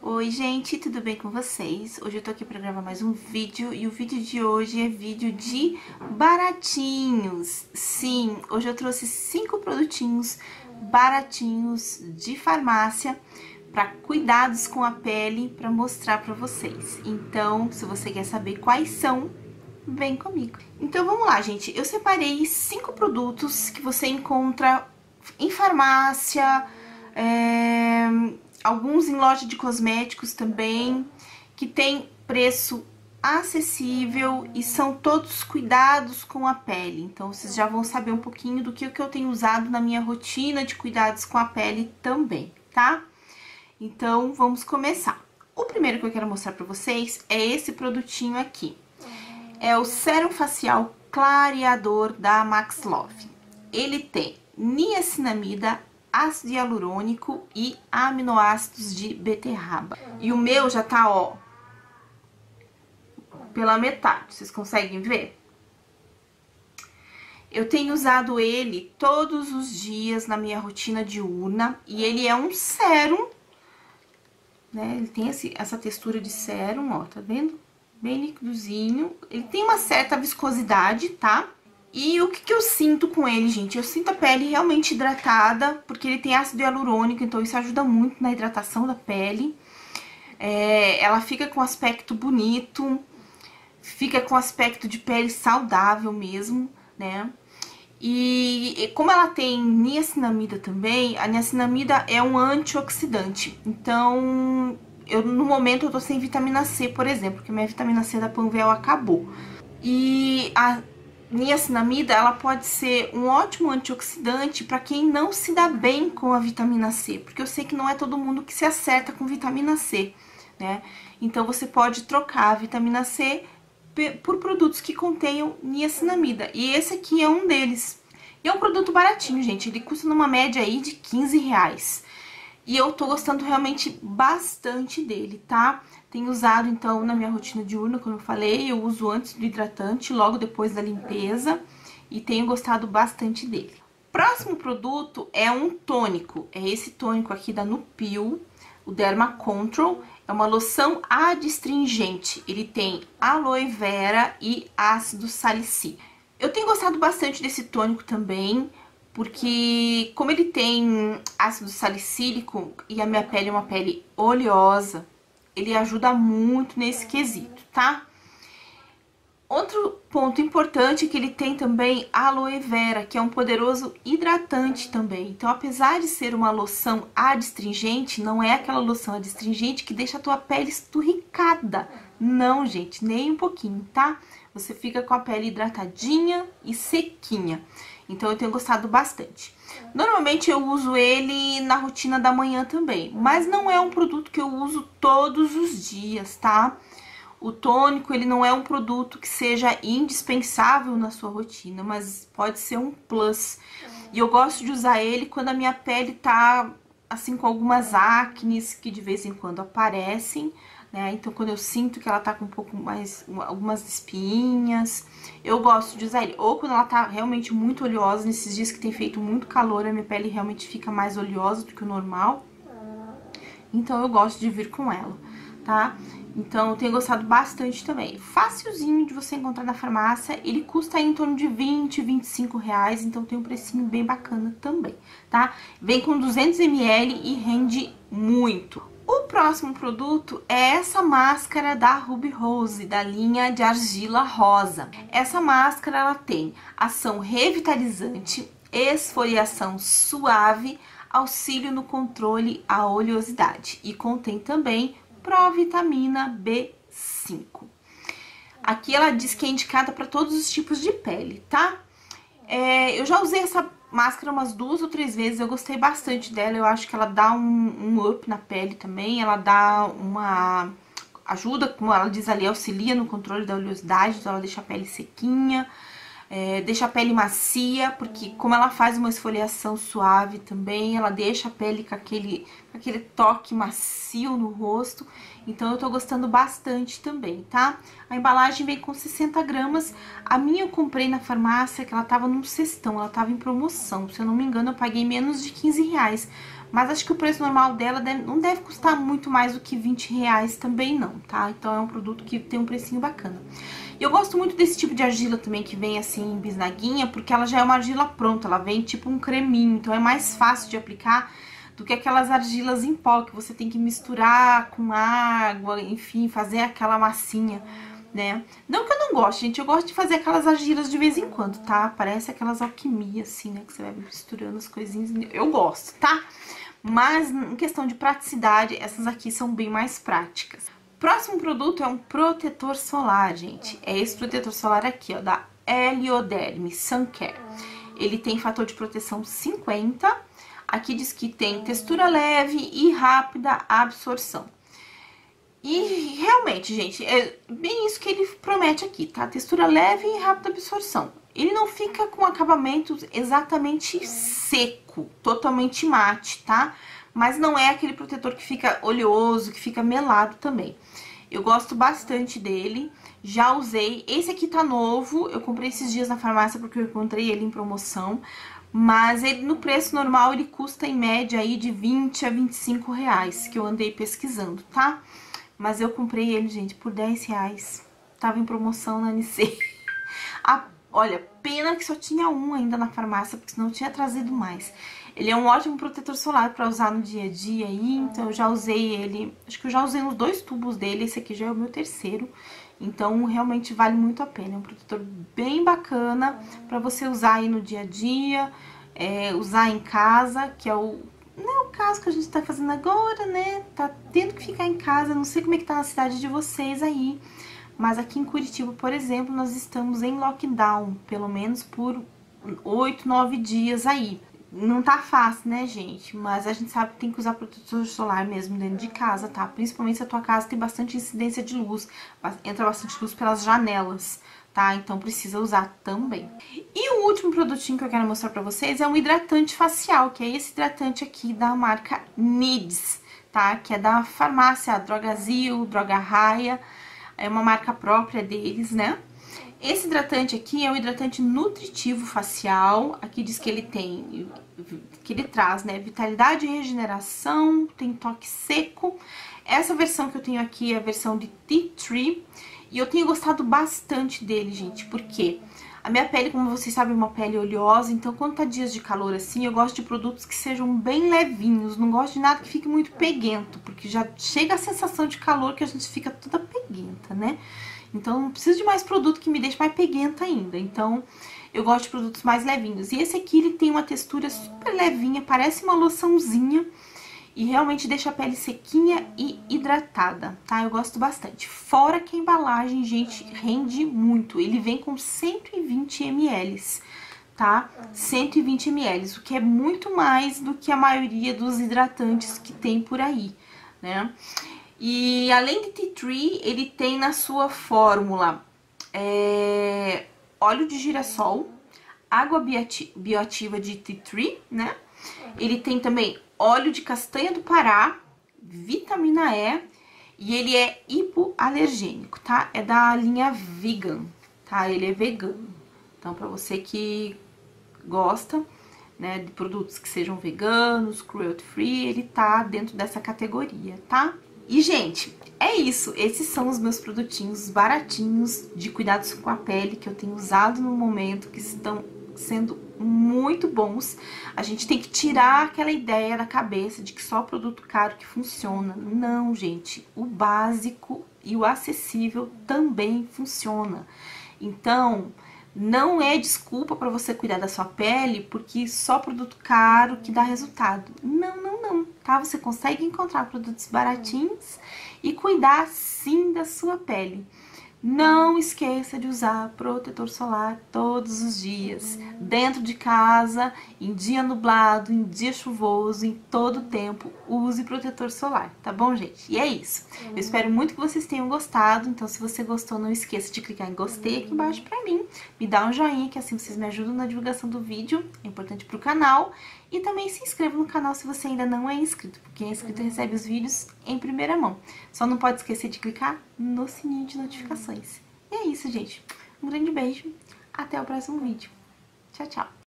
Oi gente, tudo bem com vocês? Hoje eu tô aqui pra gravar mais um vídeo e o vídeo de hoje é vídeo de baratinhos. Sim, hoje eu trouxe 5 produtinhos baratinhos de farmácia para cuidados com a pele para mostrar pra vocês. Então, se você quer saber quais são, vem comigo. Então vamos lá, gente. Eu separei 5 produtos que você encontra em farmácia, alguns em loja de cosméticos também, que tem preço acessível e são todos cuidados com a pele. Então, vocês já vão saber um pouquinho do que eu tenho usado na minha rotina de cuidados com a pele também, tá? Então, vamos começar. O primeiro que eu quero mostrar pra vocês é esse produtinho aqui. É o Sérum Facial Clareador da Max Love. Ele tem niacinamida, ácido hialurônico e aminoácidos de beterraba. E o meu já tá, ó, pela metade. Vocês conseguem ver? Eu tenho usado ele todos os dias na minha rotina diurna. E ele é um sérum, né? Ele tem essa textura de sérum, ó, tá vendo? Bem liquidozinho. Ele tem uma certa viscosidade, tá? E o que eu sinto com ele, gente? Eu sinto a pele realmente hidratada, porque ele tem ácido hialurônico, então isso ajuda muito na hidratação da pele. Ela fica com aspecto bonito, fica com aspecto de pele saudável mesmo, né? E como ela tem niacinamida também, a niacinamida é um antioxidante. Então, no momento eu tô sem vitamina C, por exemplo, porque minha vitamina C da Panvel acabou. E a niacinamida, ela pode ser um ótimo antioxidante para quem não se dá bem com a vitamina C, porque eu sei que não é todo mundo que se acerta com vitamina C, né? Então, você pode trocar a vitamina C por produtos que contenham niacinamida, e esse aqui é um deles. E é um produto baratinho, gente, ele custa numa média aí de R$15. E eu tô gostando realmente bastante dele, tá? Tenho usado, então, na minha rotina diurna, como eu falei, eu uso antes do hidratante, logo depois da limpeza, e tenho gostado bastante dele. Próximo produto é um tônico, é esse tônico aqui da Nupil, o Derma Control, é uma loção adstringente, ele tem aloe vera e ácido salicílico. Eu tenho gostado bastante desse tônico também, porque como ele tem ácido salicílico e a minha pele é uma pele oleosa, ele ajuda muito nesse quesito, tá? Outro ponto importante é que ele tem também aloe vera, que é um poderoso hidratante também. Então, apesar de ser uma loção adstringente, não é aquela loção adstringente que deixa a tua pele esturricada. Não, gente, nem um pouquinho, tá? Você fica com a pele hidratadinha e sequinha. Então, eu tenho gostado bastante. Normalmente, eu uso ele na rotina da manhã também, mas não é um produto que eu uso todos os dias, tá? O tônico, ele não é um produto que seja indispensável na sua rotina, mas pode ser um plus. E eu gosto de usar ele quando a minha pele tá, assim, com algumas acnes que de vez em quando aparecem, né? Então, quando eu sinto que ela tá com um pouco mais, algumas espinhas, eu gosto de usar ele. Ou quando ela tá realmente muito oleosa, nesses dias que tem feito muito calor, a minha pele realmente fica mais oleosa do que o normal. Então, eu gosto de vir com ela, tá? Então, eu tenho gostado bastante também. Facilzinho de você encontrar na farmácia. Ele custa aí em torno de R$20, R$25, então tem um precinho bem bacana também, tá? Vem com 200 ml e rende muito. O próximo produto é essa máscara da Ruby Rose, da linha de argila rosa. Essa máscara, ela tem ação revitalizante, esfoliação suave, auxílio no controle à oleosidade e contém também provitamina B5. Aqui ela diz que é indicada para todos os tipos de pele, tá? Eu já usei essa máscara umas 2 ou 3 vezes, eu gostei bastante dela, eu acho que ela dá um up na pele também, ela dá uma ajuda, como ela diz ali, auxilia no controle da oleosidade, então ela deixa a pele sequinha, deixa a pele macia, porque como ela faz uma esfoliação suave também, ela deixa a pele com aquele toque macio no rosto. Então eu tô gostando bastante também, tá? A embalagem vem com 60 gramas. A minha eu comprei na farmácia, que ela tava num cestão, ela tava em promoção. Se eu não me engano, eu paguei menos de 15 reais. Mas acho que o preço normal dela não deve custar muito mais do que 20 reais também não, tá? Então é um produto que tem um precinho bacana. E eu gosto muito desse tipo de argila também, que vem assim em bisnaguinha, porque ela já é uma argila pronta, ela vem tipo um creminho, então é mais fácil de aplicar do que aquelas argilas em pó, que você tem que misturar com água, enfim, fazer aquela massinha, né? Não que eu não goste, gente, eu gosto de fazer aquelas argilas de vez em quando, tá? Parece aquelas alquimias, assim, né, que você vai misturando as coisinhas, eu gosto, tá? Mas em questão de praticidade, essas aqui são bem mais práticas. Próximo produto é um protetor solar, gente. É esse protetor solar aqui, ó, da Helioderm Sun Care. Ele tem fator de proteção 50. Aqui diz que tem textura leve e rápida absorção. E realmente, gente, é bem isso que ele promete aqui, tá? Textura leve e rápida absorção. Ele não fica com acabamento exatamente seco, totalmente mate, tá? Mas não é aquele protetor que fica oleoso, que fica melado também. Eu gosto bastante dele, já usei. Esse aqui tá novo, eu comprei esses dias na farmácia porque eu encontrei ele em promoção. Mas ele, no preço normal, ele custa em média aí de 20 a 25 reais, que eu andei pesquisando, tá? Mas eu comprei ele, gente, por 10 reais. Tava em promoção na NC. Olha, pena que só tinha um ainda na farmácia, porque senão eu tinha trazido mais. Ele é um ótimo protetor solar pra usar no dia a dia aí, então eu já usei ele, acho que eu já usei uns 2 tubos dele, esse aqui já é o meu terceiro. Então realmente vale muito a pena, é um protetor bem bacana pra você usar aí no dia a dia, usar em casa, que é o... Não é o caso que a gente tá fazendo agora, né? Tá tendo que ficar em casa, não sei como é que tá na cidade de vocês aí. Mas aqui em Curitiba, por exemplo, nós estamos em lockdown, pelo menos por 8, 9 dias aí. Não tá fácil, né, gente? Mas a gente sabe que tem que usar protetor solar mesmo dentro de casa, tá? Principalmente se a tua casa tem bastante incidência de luz, entra bastante luz pelas janelas, tá? Então precisa usar também. E o último produtinho que eu quero mostrar pra vocês é um hidratante facial, que é esse hidratante aqui da marca Needs, tá? Que é da farmácia Drogazil, Droga Raia. É uma marca própria deles, né? Esse hidratante aqui é um hidratante nutritivo facial. Aqui diz que ele tem, que ele traz, né, vitalidade e regeneração, tem toque seco. Essa versão que eu tenho aqui é a versão de Tea Tree. E eu tenho gostado bastante dele, gente, porque a minha pele, como vocês sabem, é uma pele oleosa. Então, quando tá dias de calor assim, eu gosto de produtos que sejam bem levinhos. Não gosto de nada que fique muito peguento, porque já chega a sensação de calor que a gente fica toda peguenta, né? Então, não preciso de mais produto que me deixe mais peguenta ainda. Então, eu gosto de produtos mais levinhos. E esse aqui, ele tem uma textura super levinha, parece uma loçãozinha. E realmente deixa a pele sequinha e hidratada, tá? Eu gosto bastante. Fora que a embalagem, gente, rende muito. Ele vem com 120 ml, tá? 120 ml, o que é muito mais do que a maioria dos hidratantes que tem por aí, né? E além de Tea Tree, ele tem na sua fórmula óleo de girassol, água bioativa de Tea Tree, né? Ele tem também óleo de castanha do Pará, vitamina E, e ele é hipoalergênico, tá? É da linha vegan, tá? Ele é vegano. Então, pra você que gosta, né, de produtos que sejam veganos, cruelty free, ele tá dentro dessa categoria, tá? E, gente, é isso. Esses são os meus produtinhos baratinhos de cuidados com a pele que eu tenho usado no momento, que estão sendo muito bons. A gente tem que tirar aquela ideia da cabeça de que só produto caro que funciona. Não, gente, o básico e o acessível também funciona. Então, não é desculpa para você cuidar da sua pele porque só produto caro que dá resultado. Não, não, não, tá? Você consegue encontrar produtos baratinhos e cuidar sim da sua pele. não esqueça de usar protetor solar todos os dias, dentro de casa, em dia nublado, em dia chuvoso, em todo tempo, use protetor solar, tá bom, gente? E é isso. Eu espero muito que vocês tenham gostado, então se você gostou, não esqueça de clicar em gostei aqui embaixo pra mim, me dá um joinha, que assim vocês me ajudam na divulgação do vídeo, é importante pro canal, e também se inscreva no canal se você ainda não é inscrito, porque quem é inscrito recebe os vídeos em primeira mão. Só não pode esquecer de clicar no sininho de notificações. E é isso, gente. Um grande beijo. Até o próximo vídeo. Tchau, tchau.